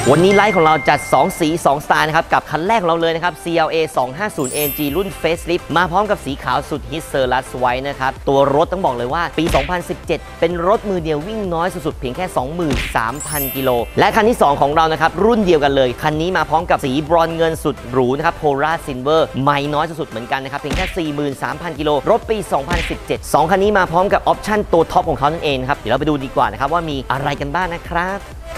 วันนี้ไลฟ์ของเราจัด2สี2สไตล์นะครับกับคันแรกของเราเลยนะครับ CLA 250 AMG รุ่น Facelift มาพร้อมกับสีขาวสุดฮิตเซอร์ลัสไว้นะครับตัวรถต้องบอกเลยว่าปี 2017 เป็นรถมือเดียววิ่งน้อยสุดๆเพียงแค่ 23,000 กิโลและคันที่2ของเรานะครับรุ่นเดียวกันเลยคันนี้มาพร้อมกับสีบรอนซ์เงินสุดหรูนะครับ Polar Silver ไม่น้อยสุดๆเหมือนกันนะครับเพียงแค่ 43,000 กิโลรถปี 2017 2คันนี้มาพร้อมกับออปชั่นตัวท็อปของเขานั่นเองครับเดี๋ยวเราไปดูดีกว่านะครับว่ามีอะไรกันบ้างนะครับ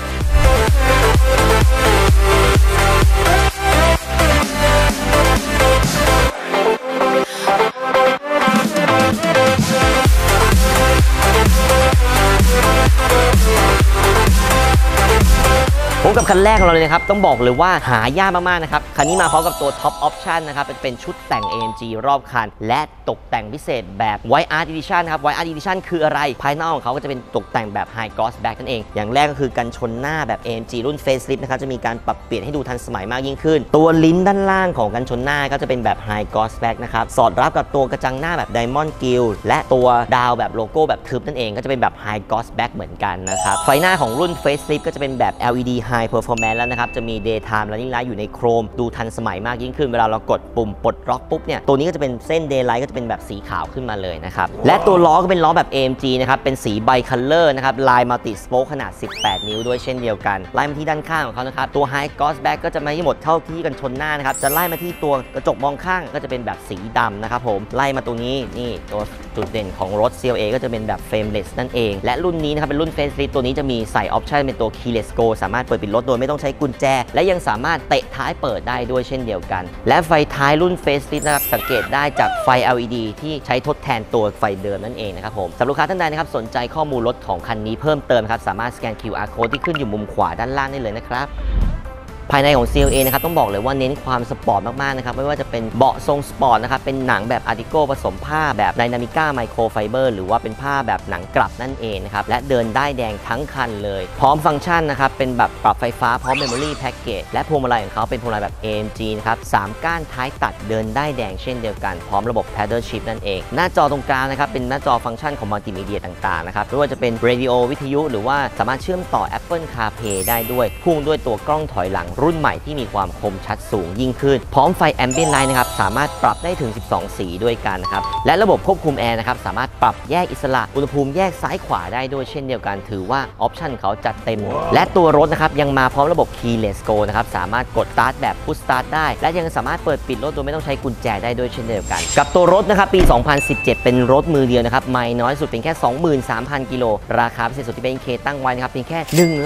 ผมกับคันแรกของเราเลยนะครับต้องบอกเลยว่าหายากมากๆนะครับคันนี้มาพร้อมกับตัว Top Option นะครับเป็นชุดแต่ง AMG รอบคันและตกแต่งพิเศษแบบ White Art Edition ครับ White Art Edition คืออะไรภายนอกของเขาก็จะเป็นตกแต่งแบบ High Gloss Black นั่นเองอย่างแรกก็คือกันชนหน้าแบบ AMG รุ่น Facelift นะครับจะมีการปรับเปลี่ยนให้ดูทันสมัยมากยิ่งขึ้นตัวลิ้นด้านล่างของกันชนหน้าก็จะเป็นแบบ High Gloss Black นะครับสอดรับกับตัวกระจังหน้าแบบ Diamond Grille และตัวดาวแบบโลโก้แบบทึบนั่นเองก็จะเป็นแบบ High Gloss Black เหมือนกันนะครับไฟหน้าของรุ่น Facelift ก็จะเป็นแบบ LED High Performance แล้วนะครับจะมี Daytime Running Light อยู่ในโครมดูทันสมัยมากยิ่งขึ้นเวลาเรากดปุ่มปลดล็อกปุ๊บเนี่ยตัวนี้ก็จะเป็นเส้น Daylight ก็จะเป็นแบบสีขาวขึ้นมาเลยนะครับและตัวล้อก็เป็นล้อแบบ AMG นะครับเป็นสี Bicolor นะครับลาย Multi Spoke ขนาด 18 นิ้วด้วยเช่นเดียวกันไล่มาที่ด้านข้างของเขานะครับตัว High Gloss Black ก็จะไม่หมดเท่าที่กันชนหน้านะครับจะไล่มาที่ตัวกระจกมองข้างก็จะเป็นแบบสีดำนะครับผมไล่มาตรงนี้นี่ตัวจุดเด่นของรถ CLA ก็จะเป็นแบบ Frameless นั่นเองและรุ่นนี้นะครับเป็นรุ่น Facelift ตัวนี้จะมีใส่ออปชั่นเป็นตัว Keyless Go สามารถเปิดปิดรถโดยไม่ต้องใช้กุญแจและยังสามารถเตะท้ายเปิดได้ด้วยเช่นเดียวกันและไฟท้ายรุ่น Facelift นะครับสังเกตได้จากไฟ LED ที่ใช้ทดแทนตัวไฟเดิมนั่นเองนะครับผมสำหรับลูกค้าท่านใดนะครับสนใจข้อมูลรถของคันนี้เพิ่มเติมครับสามารถสแกน QR Code ที่ขึ้นอยู่มุมขวาด้านล่างได้เลยนะครับภายในของ CLA นะครับต้องบอกเลยว่าเน้นความสปอร์ตมากๆนะครับไม่ว่าจะเป็นเบาะทรงสปอร์ตนะครับเป็นหนังแบบ Artico ผสมผ้าแบบ Dynamica Microfiber หรือว่าเป็นผ้าแบบหนังกลับนั่นเองนะครับและเดินได้แดงทั้งคันเลยพร้อมฟังก์ชันนะครับเป็นแบบปรับไฟฟ้าพร้อม Memory Package และพวงมาลัยของเขาเป็นพวงมาลัยแบบ AMG นะครับ3ก้านท้ายตัดเดินได้แดงเช่นเดียวกันพร้อมระบบ Paddle Shift นั่นเองหน้าจอตรงกลางนะครับเป็นหน้าจอฟังก์ชันของมัลติมีเดียต่างๆนะครับไม่ว่าจะเป็นเรดิโอวิทยุหรือว่าสามารถเชื่อมต่อ Apple CarPlay ได้ด้วยพ่วงด้วยตัวกล้องถอยหลังรุ่นใหม่ที่มีความคมชัดสูงยิ่งขึ้นพร้อมไฟ Ambient Light นะครับสามารถปรับได้ถึง12สีด้วยกันนะครับและระบบควบคุมแอร์นะครับสามารถปรับแยกอิสระอุณหภูมิแยกซ้ายขวาได้ด้วยเช่นเดียวกันถือว่าออปชั่นเขาจัดเต็มและตัวรถนะครับยังมาพร้อมระบบ Keyless Go นะครับสามารถกด Start แบบ Push Start ได้และยังสามารถเปิดปิดรถโดยไม่ต้องใช้กุญแจได้ด้วยเช่นเดียวกันกับตัวรถนะครับปี 2017 เป็นรถมือเดียวนะครับไม่น้อยสุดเพียงแค่ 23,000 กิโลราคาพิเศษสุดที่เป็นเคตั้งไว้นะครับเพียงแค่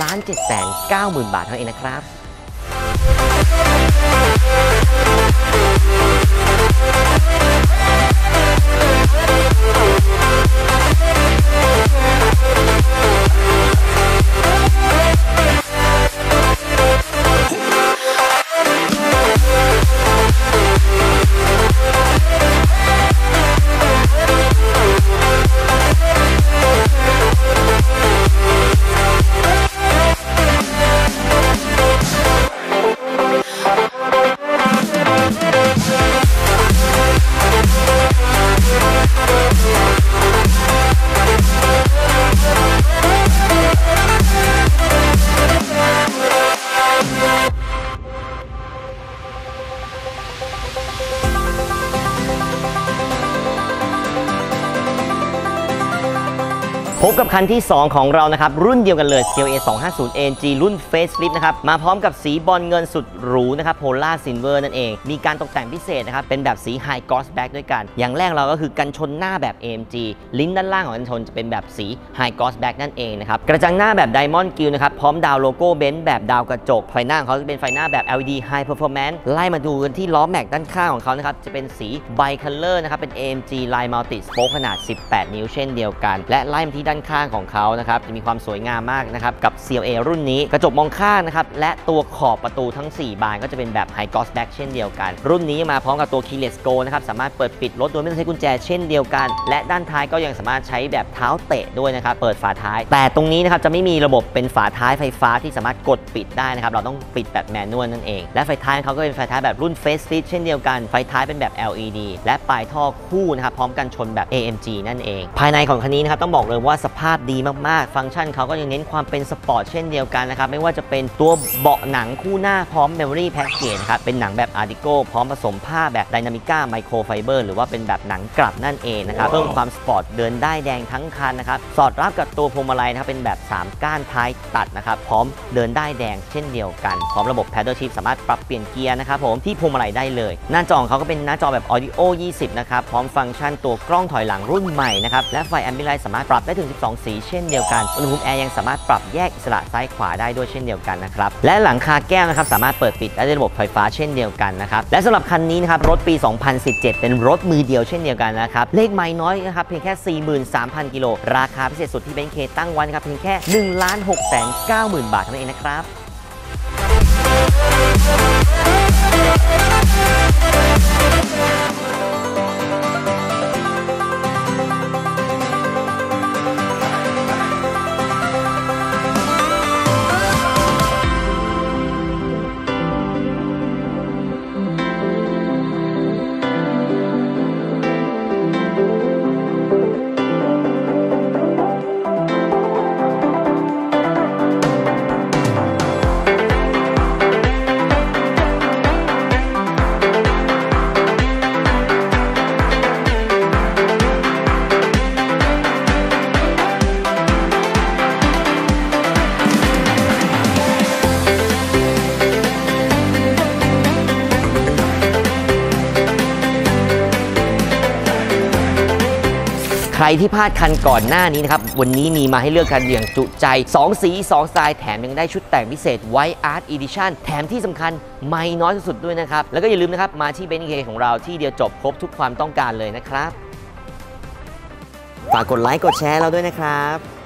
1,790,000 บาทเท่านั้นเองนะครับพบกับคันที่2ของเรานะครับรุ่นเดียวกันเลย CLA 250 AMG รุ่น Facelift นะครับมาพร้อมกับสีบอลเงินสุดหรูนะครับ Polar Silver นั่นเองมีการตกแต่งพิเศษนะครับเป็นแบบสี High Gloss Black ด้วยกันอย่างแรกเราก็คือกันชนหน้าแบบ AMG ลิ้นด้านล่างของกันชนจะเป็นแบบสี High Gloss Black นั่นเองนะครับกระจังหน้าแบบ Diamond Grille นะครับพร้อมดาวโลโก้เบนซ์แบบดาวกระจกไฟหน้าของเขาจะเป็นไฟหน้าแบบ LED High Performance ไล่มาดูกันที่ล้อแม็กด้านข้างของเขานะครับจะเป็นสี Bicolor นะครับเป็น AMG ลาย Multi Spoke ขนาด 18 นิ้วเช่นเดียวกันและไล่มาที่ด้านข้างของเขานะครับจะมีความสวยงามมากนะครับกับ CLA รุ่นนี้กระจกมองข้างนะครับและตัวขอบประตูทั้ง4บานก็จะเป็นแบบ High Gloss Black เช่นเดียวกันรุ่นนี้มาพร้อมกับตัว Keyless Go นะครับสามารถเปิดปิดรถโดยไม่ต้องใช้กุญแจเช่นเดียวกันและด้านท้ายก็ยังสามารถใช้แบบเท้าเตะด้วยนะครับเปิดฝาท้ายแต่ตรงนี้นะครับจะไม่มีระบบเป็นฝาท้ายไฟฟ้าที่สามารถกดปิดได้นะครับเราต้องปิดแบบแมนนวลนั่นเองและไฟท้ายเขาก็เป็นไฟท้ายแบบรุ่น Facelift เช่นเดียวกันไฟท้ายเป็นแบบ LED และปลายท่อคู่นะครับพร้อมกันชนแบบ AMG นั่นเองภายในของคันนี้นะครับต้องบอกเลยว่าสสภาพดีมากๆฟังก์ชันเขาก็ยังเน้นความเป็นสปอร์ตเช่นเดียวกันนะครับไม่ว่าจะเป็นตัวเบาะหนังคู่หน้าพร้อม Memory Package นะครับเป็นหนังแบบ Artico พร้อมผสมผ้าแบบ Dynamica Microfiber หรือว่าเป็นแบบหนังกลับนั่นเองนะครับเพิ่มความสปอร์ตเดินได้แดงทั้งคันนะครับสอดรับกับตัวพวงมาลัยนะครับเป็นแบบ3ก้านท้ายตัดนะครับพร้อมเดินได้แดงเช่นเดียวกันพร้อมระบบ Paddle Shift สามารถปรับเปลี่ยนเกียร์นะครับผมที่พวงมาลัยได้เลยหน้าจอของเขาก็เป็นหน้าจอแบบ Audio 20 นะครับพร้อมฟังก์ชันตัวกล้องถอยหลังรุ่นใหม่นะครับและไฟ Ambient Light สามารถปรับได้ถึง12สีเช่นเดียวกันอุณหภูมิแอร์ยังสามารถปรับแยกอิสระซ้ายขวาได้ด้วยเช่นเดียวกันนะครับและหลังคาแก้วนะครับสามารถเปิดปิดได้ด้วยระบบไฟฟ้าเช่นเดียวกันนะครับและสำหรับคันนี้นะครับรถปี 2017 เป็นรถมือเดียวเช่นเดียวกันนะครับเลขไมล์น้อยนะครับเพียงแค่ 43,000 กิโลราคาพิเศษสุดที่เบนซ์เคตั้งไว้นะครับเพียงแค่ 1,690,000 บาทเท่านั้นเองนะครับใครที่พลาดคันก่อนหน้านี้นะครับวันนี้มีมาให้เลือกกันอย่างจุใจ2สี2สไตล์แถมยังได้ชุดแต่งพิเศษ White Art Edition แถมที่สำคัญไม่น้อยสุดๆด้วยนะครับแล้วก็อย่าลืมนะครับมาที่เบนซ์เคของเราที่เดียวจบครบทุกความต้องการเลยนะครับฝากกดไลค์กดแชร์เราด้วยนะครับ